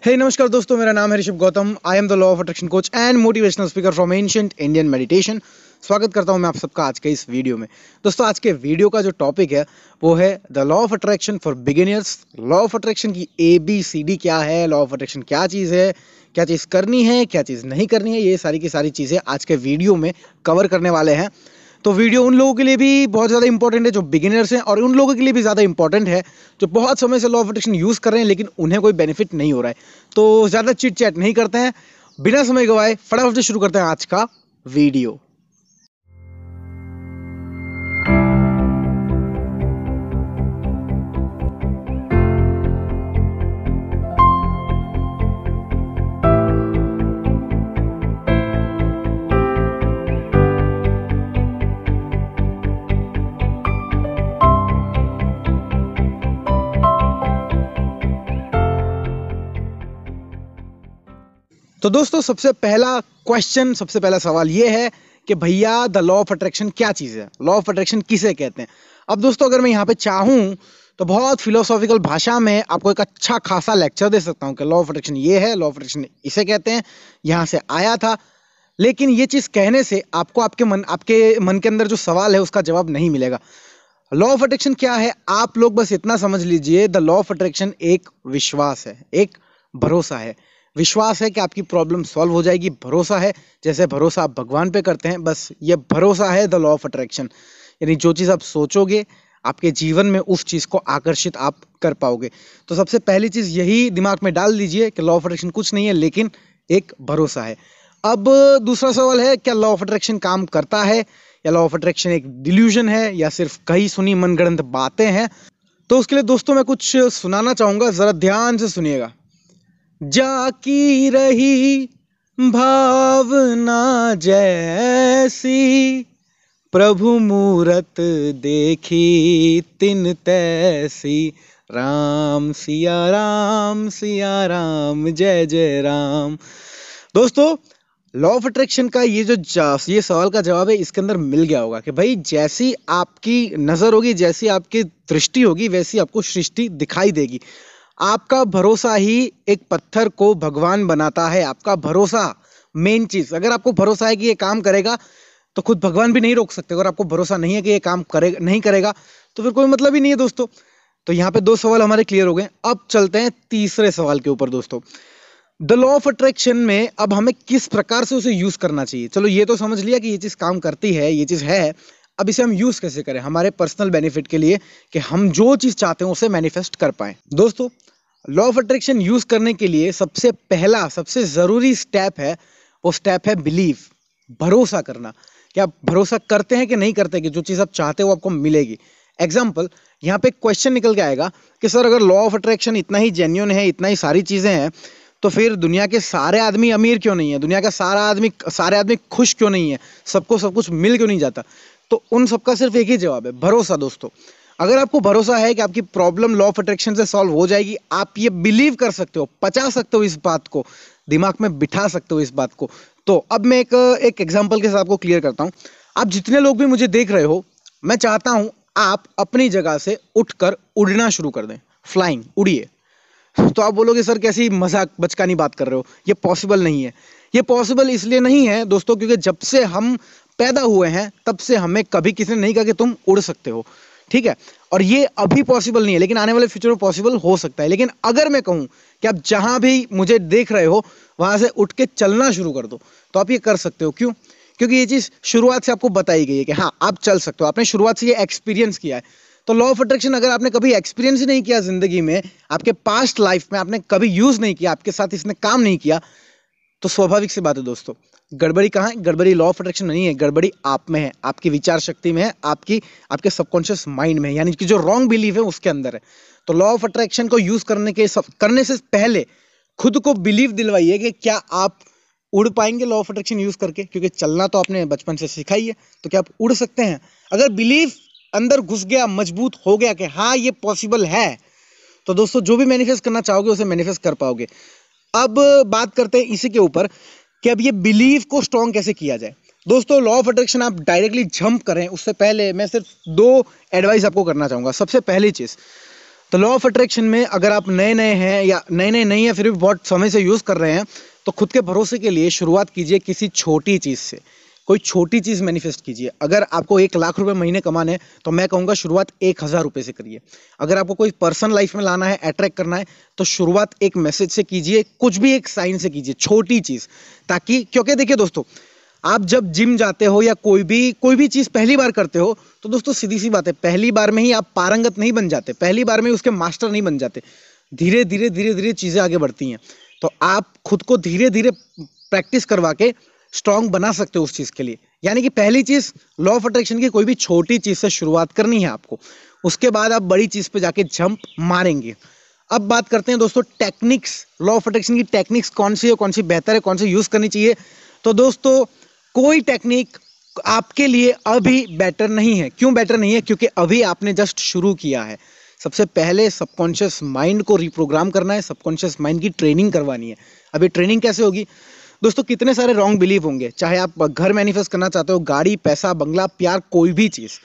हे नमस्कार दोस्तों, मेरा नाम है Rishabh Gautam. I am the law of attraction coach and motivational speaker from ancient Indian meditation. स्वागत करता हूं मैं आप सबका आज के इस वीडियो में। दोस्तों, आज के वीडियो का जो टॉपिक है वो है the law of attraction for beginners. Law of attraction की ABCD क्या है, लॉ ऑफ अट्रैक्शन क्या चीज़ है, क्या चीज़ करनी है, क्या चीज़ नहीं करनी है, ये सारी की सारी चीज़ें आज के वीडियो में कवर करने वाले हैं। तो वीडियो उन लोगों के लिए भी बहुत ज़्यादा इंपॉर्टेंट है जो बिगिनर्स हैं, और उन लोगों के लिए भी ज़्यादा इंपॉर्टेंट है जो बहुत समय से लॉ ऑफ अट्रैक्शन यूज़ कर रहे हैं लेकिन उन्हें कोई बेनिफिट नहीं हो रहा है। तो ज़्यादा चिट चैट नहीं करते हैं, बिना समय गवाए फटाफट से शुरू करते हैं आज का वीडियो। तो दोस्तों, सबसे पहला सवाल ये है कि भैया द लॉ ऑफ अट्रैक्शन क्या चीज़ है, लॉ ऑफ अट्रैक्शन किसे कहते हैं। अब दोस्तों, अगर मैं यहाँ पे चाहूँ तो बहुत फिलोसॉफिकल भाषा में आपको एक अच्छा खासा लेक्चर दे सकता हूँ कि लॉ ऑफ अट्रैक्शन ये है, लॉ ऑफ अट्रैक्शन इसे कहते हैं, यहाँ से आया था। लेकिन ये चीज़ कहने से आपको आपके मन के अंदर जो सवाल है उसका जवाब नहीं मिलेगा। लॉ ऑफ अट्रैक्शन क्या है, आप लोग बस इतना समझ लीजिए, द लॉ ऑफ अट्रैक्शन एक विश्वास है, एक भरोसा है। विश्वास है कि आपकी प्रॉब्लम सॉल्व हो जाएगी, भरोसा है जैसे भरोसा आप भगवान पे करते हैं, बस ये भरोसा है द लॉ ऑफ अट्रैक्शन। यानी जो चीज़ आप सोचोगे आपके जीवन में उस चीज़ को आकर्षित आप कर पाओगे। तो सबसे पहली चीज़ यही दिमाग में डाल दीजिए कि लॉ ऑफ अट्रैक्शन कुछ नहीं है लेकिन एक भरोसा है। अब दूसरा सवाल है, क्या लॉ ऑफ अट्रैक्शन काम करता है, या लॉ ऑफ अट्रैक्शन एक डिल्यूजन है, या सिर्फ कही सुनी मनगढ़ंत बातें हैं। तो उसके लिए दोस्तों मैं कुछ सुनाना चाहूँगा, ज़रा ध्यान से सुनिएगा। जाकी रही भावना जैसी, प्रभु मूरत देखी तिन तैसी, राम सिया राम जय जय राम। दोस्तों, लॉ ऑफ अट्रैक्शन का ये सवाल का जवाब है, इसके अंदर मिल गया होगा कि भाई जैसी आपकी नज़र होगी, जैसी आपकी दृष्टि होगी, वैसी आपको सृष्टि दिखाई देगी। आपका भरोसा ही एक पत्थर को भगवान बनाता है। आपका भरोसा मेन चीज। अगर आपको भरोसा है कि ये काम करेगा तो खुद भगवान भी नहीं रोक सकते। अगर आपको भरोसा नहीं है कि ये काम करेगा नहीं करेगा तो फिर कोई मतलब ही नहीं है दोस्तों। तो यहाँ पे 2 सवाल हमारे क्लियर हो गए। अब चलते हैं तीसरे सवाल के ऊपर दोस्तों। द लॉ ऑफ अट्रैक्शन में अब हमें किस प्रकार से उसे यूज करना चाहिए। चलो, ये तो समझ लिया कि ये चीज काम करती है, ये चीज है। अब इसे हम यूज कैसे करें हमारे पर्सनल बेनिफिट के लिए, कि हम जो चीज चाहते हैं उसे मैनिफेस्ट कर पाए। दोस्तों, लॉ ऑफ अट्रैक्शन यूज करने के लिए सबसे जरूरी स्टेप है, वो स्टेप है बिलीव, भरोसा करना। कि आप भरोसा करते हैं कि नहीं करते कि जो चीज आप चाहते हो आपको मिलेगी। एग्जाम्पल, यहाँ पे क्वेश्चन निकल के आएगा कि सर, अगर लॉ ऑफ अट्रैक्शन इतना ही जेन्युइन है, इतना ही सारी चीजें हैं, तो फिर दुनिया के सारे आदमी अमीर क्यों नहीं है, दुनिया का सारे आदमी खुश क्यों नहीं है, सबको सब कुछ मिल क्यों नहीं जाता। तो उन सबका सिर्फ एक ही जवाब है, भरोसा। दोस्तों, अगर आपको भरोसा है कि आपकी प्रॉब्लम लॉ ऑफ अट्रैक्शन से सॉल्व हो जाएगी, आप ये बिलीव कर सकते हो, पचा सकते हो, इस बात को दिमाग में बिठा सकते हो इस बात को। तो अब मैं एक एग्जांपल के साथ आपको क्लियर करता हूं। आप जितने लोग भी मुझे देख रहे हो, मैं चाहता हूं आप अपनी जगह से उठकर उड़ना शुरू कर दें, फ्लाइंग, उड़िए। तो आप बोलोगे सर कैसी मजाक बचकानी बात कर रहे हो, ये पॉसिबल नहीं है। ये पॉसिबल इसलिए नहीं है दोस्तों क्योंकि जब से हम पैदा हुए हैं तब से हमें कभी किसी ने नहीं कहा कि तुम उड़ सकते हो, ठीक है। और ये अभी पॉसिबल नहीं है लेकिन आने वाले फ्यूचर में पॉसिबल हो सकता है। लेकिन अगर मैं कहूं कि आप जहां भी मुझे देख रहे हो वहां से उठ के चलना शुरू कर दो, तो आप ये कर सकते हो। क्यों? क्योंकि ये चीज शुरुआत से आपको बताई गई है कि हाँ, आप चल सकते हो। आपने शुरुआत से ये एक्सपीरियंस किया है। तो लॉ ऑफ अट्रैक्शन अगर आपने कभी एक्सपीरियंस ही नहीं किया जिंदगी में, आपके पास्ट लाइफ में आपने कभी यूज नहीं किया, आपके साथ इसने काम नहीं किया, तो स्वाभाविक सी बात है दोस्तों, गड़बड़ी कहाँ है? गड़बड़ी लॉ ऑफ अट्रैक्शन नहीं है, गड़बड़ी आप में है, आपकी विचार शक्ति में है, आपके सबकॉन्शियस माइंड में है, यानी कि जो रॉन्ग बिलीफ है उसके अंदर है। तो लॉ ऑफ अट्रैक्शन को यूज करने से पहले खुद को बिलीव दिलवाइए कि क्या आप उड़ पाएंगे लॉ ऑफ अट्रैक्शन यूज करके, क्योंकि चलना तो आपने बचपन से सिखा ही है। तो क्या आप उड़ सकते हैं? अगर बिलीफ अंदर घुस गया, मजबूत हो गया कि हाँ ये पॉसिबल है, तो दोस्तों जो भी मैनिफेस्ट करना चाहोगे उसे मैनिफेस्ट कर पाओगे। अब बात करते हैं इसी के ऊपर कि अब ये बिलीव को स्ट्रॉन्ग कैसे किया जाए। दोस्तों, लॉ ऑफ अट्रैक्शन आप डायरेक्टली जंप करें उससे पहले मैं सिर्फ 2 एडवाइस आपको करना चाहूंगा। सबसे पहली चीज, तो लॉ ऑफ अट्रैक्शन में अगर आप नए नए हैं या नए नए नहीं है फिर भी बहुत समय से यूज कर रहे हैं, तो खुद के भरोसे के लिए शुरुआत कीजिए किसी छोटी चीज से। कोई छोटी चीज मैनिफेस्ट कीजिए। अगर आपको 1 लाख रुपए महीने कमाने हैं तो मैं कहूंगा शुरुआत 1,000 रुपए से करिए। अगर आपको कोई पर्सन लाइफ में लाना है, अट्रैक्ट करना है, तो शुरुआत एक मैसेज से कीजिए, कुछ भी एक साइन से कीजिए, छोटी चीज। ताकि क्योंकि देखिए दोस्तों, आप जब जिम जाते हो या कोई भी चीज पहली बार करते हो, तो दोस्तों सीधी सी बात है, पहली बार में ही आप पारंगत नहीं बन जाते, पहली बार में ही उसके मास्टर नहीं बन जाते। धीरे धीरे चीजें आगे बढ़ती हैं। तो आप खुद को धीरे धीरे प्रैक्टिस करवा के स्ट्रांग बना सकते हो उस चीज के लिए। यानी कि पहली चीज, लॉ ऑफ अट्रैक्शन की कोई भी छोटी चीज से शुरुआत करनी है आपको, उसके बाद आप बड़ी चीज पे जाके जंप मारेंगे। अब बात करते हैं दोस्तों टेक्निक्स, लॉ ऑफ अट्रैक्शन की टेक्निक्स कौन सी है, कौन सी बेहतर है, कौन सी यूज करनी चाहिए। तो दोस्तों कोई टेक्निक आपके लिए अभी बेटर नहीं है। क्यों बेटर नहीं है? क्योंकि अभी आपने जस्ट शुरू किया है। सबसे पहले सबकॉन्शियस माइंड को रिप्रोग्राम करना है, सबकॉन्शियस माइंड की ट्रेनिंग करवानी है। अभी ट्रेनिंग कैसे होगी दोस्तों? कितने सारे रॉन्ग बिलीव होंगे, चाहे आप घर मैनिफेस्ट करना चाहते हो, गाड़ी, पैसा, बंगला, प्यार, कोई भी चीज।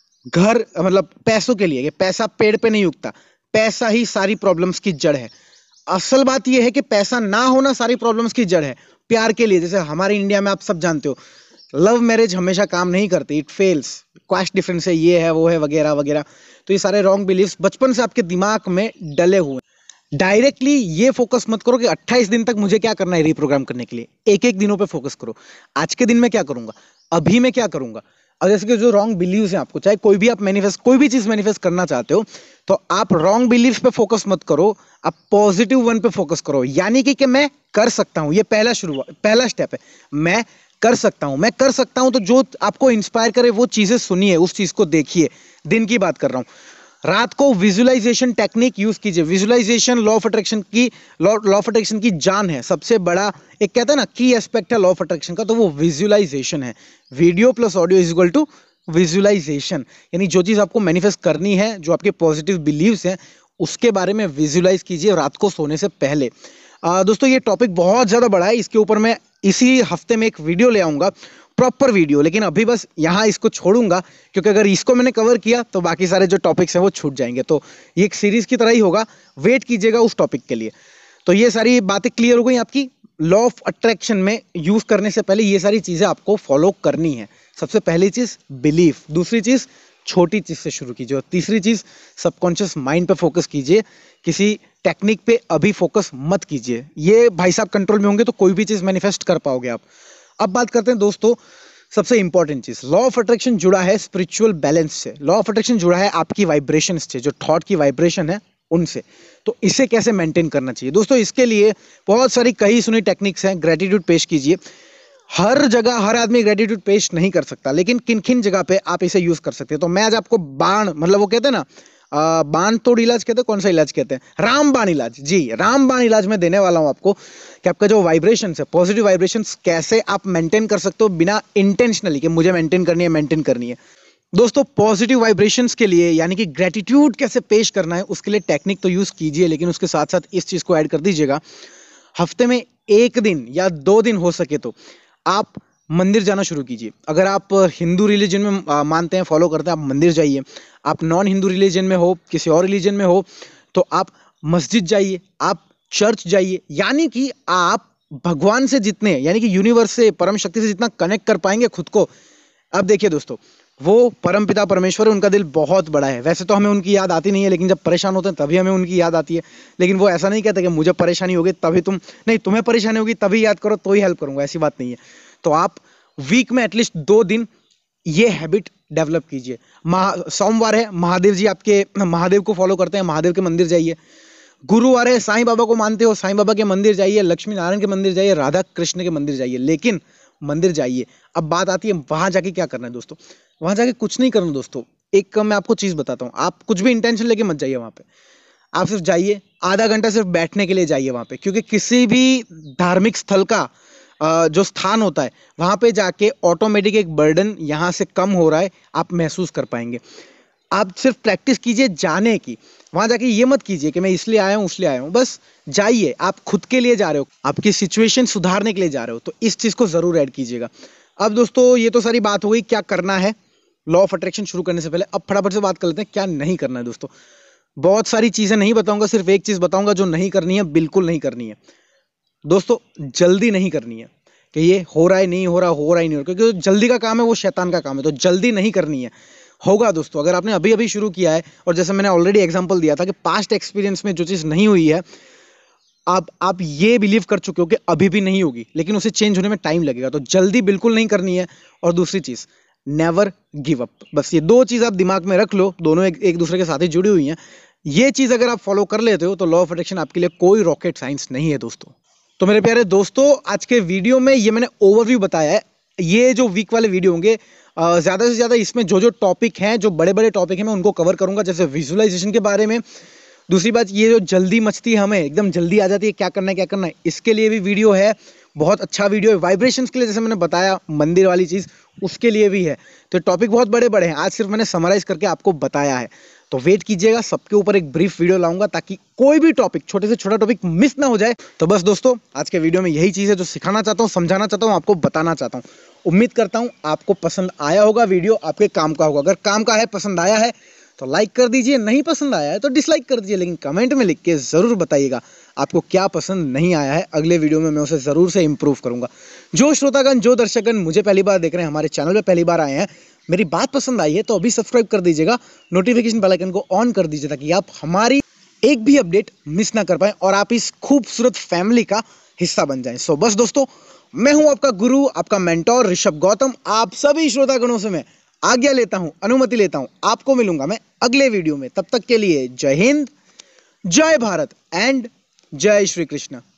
घर मतलब पैसों के लिए, पैसा पेड़ पे नहीं उगता, पैसा ही सारी प्रॉब्लम्स की जड़ है। असल बात यह है कि पैसा ना होना सारी प्रॉब्लम्स की जड़ है। प्यार के लिए, जैसे हमारे इंडिया में आप सब जानते हो, लव मैरिज हमेशा काम नहीं करती, इट फेल्स, कास्ट डिफरेंस है, ये है, वो है, वगैरह वगैरह। तो ये सारे रॉन्ग बिलीव्स बचपन से आपके दिमाग में डले हुए हैं। डायरेक्टली ये फोकस मत करो कि 28 दिन तक मुझे क्या करना है रिप्रोग्राम करने के लिए। एक एक दिनों पे फोकस करो। आज के दिन में क्या करूंगा, अभी मैं क्या करूंगा। और जैसे कि जो रॉन्ग बिलीव्स हैं आपको, चाहे कोई भी आप मैनिफेस्ट, कोई भी चीज मैनिफेस्ट करना चाहते हो, तो आप रॉन्ग बिलीव्स पे फोकस मत करो, आप पॉजिटिव वन पे फोकस करो। यानी कि मैं कर सकता हूं, ये पहला स्टेप है। मैं कर सकता हूं, मैं कर सकता हूं। तो जो आपको इंस्पायर करे वो चीजें सुनिए, उस चीज को देखिए। दिन की बात कर रहा हूं। रात को विजुअलाइजेशन टेक्निक यूज कीजिए। विजुअलाइजेशन लॉ ऑफ अट्रैक्शन की जान है। सबसे बड़ा एक कहता है ना की एस्पेक्ट है लॉ ऑफ अट्रैक्शन का, तो वो विजुअलाइजेशन है। Video plus audio is equal to visualisation. यानी जो चीज आपको मैनिफेस्ट करनी है, जो आपके पॉजिटिव बिलीव्स हैं, उसके बारे में विजुअलाइज कीजिए रात को सोने से पहले। दोस्तों ये टॉपिक बहुत ज्यादा बड़ा है, इसके ऊपर मैं इसी हफ्ते में एक वीडियो ले आऊंगा, प्रॉपर वीडियो। लेकिन अभी बस यहाँ इसको छोड़ूंगा, क्योंकि अगर इसको मैंने कवर किया तो बाकी सारे जो टॉपिक्स हैं वो छूट जाएंगे। तो ये एक सीरीज की तरह ही होगा, वेट कीजिएगा उस टॉपिक के लिए। तो ये सारी बातें क्लियर हो गई आपकी। लॉ ऑफ अट्रैक्शन में यूज करने से पहले ये सारी चीजें आपको फॉलो करनी है। सबसे पहली चीज बिलीफ, दूसरी चीज छोटी चीज से शुरू कीजिए, और तीसरी चीज सबकॉन्शियस माइंड पे फोकस कीजिए। किसी टेक्निक पे अभी फोकस मत कीजिए। ये भाई साहब कंट्रोल में होंगे तो कोई भी चीज मैनिफेस्ट कर पाओगे आप। अब बात करते हैं दोस्तों सबसे इंपॉर्टेंट चीज, लॉ ऑफ अट्रैक्शन जुड़ा है स्पिरिचुअल बैलेंस से। लॉ ऑफ अट्रैक्शन जुड़ा है आपकी वाइब्रेशन से, जो थॉट की वाइब्रेशन है उनसे। तो इसे कैसे मेंटेन करना चाहिए दोस्तों? इसके लिए बहुत सारी कही सुनी टेक्निक्स हैं। ग्रेटिट्यूड पेश कीजिए। हर जगह हर आदमी ग्रेटिट्यूड पेश नहीं कर सकता, लेकिन किन किन जगह पे आप इसे यूज कर सकते हैं। तो मैं आज आपको बाण, मतलब वो कहते हैं ना, बाण तोड़ इलाज कहते हैं, कौन सा इलाज कहते हैं, रामबाण इलाज। जी, रामबाण इलाज में देने वाला हूं आपको कि आपका जो वाइब्रेशन है, पॉजिटिव वाइब्रेशंस कैसे आप मेंटेन कर सकते हो बिना इंटेंशनली कि मुझे मेंटेन करनी है। दोस्तों पॉजिटिव वाइब्रेशंस के लिए, यानी कि ग्रेटिट्यूड कैसे पेश करना है, उसके लिए टेक्निक तो यूज कीजिए, लेकिन उसके साथ साथ इस चीज को ऐड कर दीजिएगा। हफ्ते में 1 दिन या 2 दिन हो सके तो आप मंदिर जाना शुरू कीजिए। अगर आप हिंदू रिलीजन में मानते हैं, फॉलो करते हैं, आप मंदिर जाइए। आप नॉन हिंदू रिलीजन में हो, किसी और रिलीजन में हो, तो आप मस्जिद जाइए, आप चर्च जाइए। यानी कि आप भगवान से जितने, यानी कि यूनिवर्स से, परम शक्ति से जितना कनेक्ट कर पाएंगे खुद को। अब देखिए दोस्तों, वो परम पिता परमेश्वर है, उनका दिल बहुत बड़ा है। वैसे तो हमें उनकी याद आती नहीं है, लेकिन जब परेशान होते हैं तभी हमें उनकी याद आती है। लेकिन वो ऐसा नहीं कहते कि मुझे परेशानी होगी तभी तुम्हें परेशानी होगी तभी याद करो तो ही हेल्प करूंगा, ऐसी बात नहीं है। तो आप वीक में एटलीस्ट 2 दिन ये हैबिट डेवलप कीजिए। सोमवार है, महादेव को फॉलो करते हैं, महादेव के मंदिर जाइए। गुरुवार है, साईं बाबा को मानते हो, साईं बाबा के मंदिर जाइए, लक्ष्मी नारायण के मंदिर जाइए, राधा कृष्ण के मंदिर जाइए, लेकिन मंदिर जाइए। अब बात आती है वहां जाके क्या करना है दोस्तों। वहां जाके कुछ नहीं करना दोस्तों। एक मैं आपको चीज बताता हूँ, आप कुछ भी इंटेंशन लेके मत जाइए वहां पे। आप सिर्फ जाइए, आधा घंटा सिर्फ बैठने के लिए जाइए वहां पे, क्योंकि किसी भी धार्मिक स्थल का जो स्थान होता है, वहां पे जाके ऑटोमेटिक एक बर्डन यहां से कम हो रहा है, आप महसूस कर पाएंगे। आप सिर्फ प्रैक्टिस कीजिए जाने की। वहां जाके ये मत कीजिए कि मैं इसलिए आया हूं उसलिए आया हूं, बस जाइए। आप खुद के लिए जा रहे हो, आपकी सिचुएशन सुधारने के लिए जा रहे हो, तो इस चीज को जरूर ऐड कीजिएगा। अब दोस्तों ये तो सारी बात हो गई क्या करना है लॉ ऑफ अट्रैक्शन शुरू करने से पहले। अब फटाफट से बात कर लेते हैं क्या नहीं करना है दोस्तों। बहुत सारी चीजें नहीं बताऊंगा, सिर्फ एक चीज बताऊंगा जो नहीं करनी है, बिल्कुल नहीं करनी है दोस्तों। जल्दी नहीं करनी है कि ये हो रहा है नहीं हो रहा, हो रहा ही नहीं हो रहा, क्योंकि जो जल्दी का काम है वो शैतान का काम है, तो जल्दी नहीं करनी है। होगा दोस्तों, अगर आपने अभी अभी शुरू किया है, और जैसे मैंने ऑलरेडी एग्जांपल दिया था कि पास्ट एक्सपीरियंस में जो चीज नहीं हुई है, आप ये बिलीव कर चुके हो कि अभी भी नहीं होगी, लेकिन उसे चेंज होने में टाइम लगेगा, तो जल्दी बिल्कुल नहीं करनी है। और दूसरी चीज, नेवर गिव अप। बस ये दो चीज आप दिमाग में रख लो, दोनों एक दूसरे के साथ ही जुड़ी हुई हैं। ये चीज अगर आप फॉलो कर लेते हो तो लॉ ऑफ अट्रैक्शन आपके लिए कोई रॉकेट साइंस नहीं है दोस्तों। तो मेरे प्यारे दोस्तों, आज के वीडियो में ये मैंने ओवरव्यू बताया है। ये जो वीक वाले वीडियो होंगे, ज्यादा से ज्यादा इसमें जो जो टॉपिक हैं, जो बड़े बड़े टॉपिक हैं, मैं उनको कवर करूंगा, जैसे विजुअलाइजेशन के बारे में। दूसरी बात, ये जो जल्दी मचती है, हमें एकदम जल्दी आ जाती है, क्या करना है क्या करना है, इसके लिए भी वीडियो है। बहुत अच्छा वीडियो है। वाइब्रेशंस के लिए, जैसे मैंने बताया मंदिर वाली चीज, उसके लिए भी है। तो टॉपिक बहुत बड़े बड़े हैं, आज सिर्फ मैंने समराइज करके आपको बताया है। तो वेट कीजिएगा, सबके ऊपर एक ब्रीफ वीडियो लाऊंगा, ताकि कोई भी टॉपिक, छोटे से छोटा टॉपिक मिस ना हो जाए। तो बस दोस्तों, आज के वीडियो में यही चीज है जो सिखाना चाहता हूँ, समझाना चाहता हूँ, आपको बताना चाहता हूँ। उम्मीद करता हूँ आपको पसंद आया होगा, वीडियो आपके काम का होगा। अगर काम का है, पसंद आया है तो लाइक कर दीजिए, नहीं पसंद आया है तो डिसलाइक कर दीजिए, लेकिन कमेंट में लिख के जरूर बताइएगा आपको क्या पसंद नहीं आया है। अगले वीडियो में मैं उसे जरूर से इंप्रूव करूंगा। जो श्रोतागण, जो दर्शकगण मुझे पहली बार देख रहे हैं, हमारे चैनल पे पहली बार आए हैं, मेरी बात पसंद आई है तो अभी सब्सक्राइब कर दीजिएगा, नोटिफिकेशन बेल आइकन को ऑन कर दीजिए, ताकि आप हमारी एक भी अपडेट मिस ना कर पाए और आप इस खूबसूरत फैमिली का हिस्सा बन जाएं। सो बस दोस्तों, मैं हूं आपका गुरु, आपका मेंटोर ऋषभ गौतम। आप सभी श्रोतागणों से मैं आज्ञा लेता हूं, अनुमति लेता हूं। आपको मिलूंगा मैं अगले वीडियो में। तब तक के लिए जय हिंद, जय भारत एंड जय श्री कृष्ण।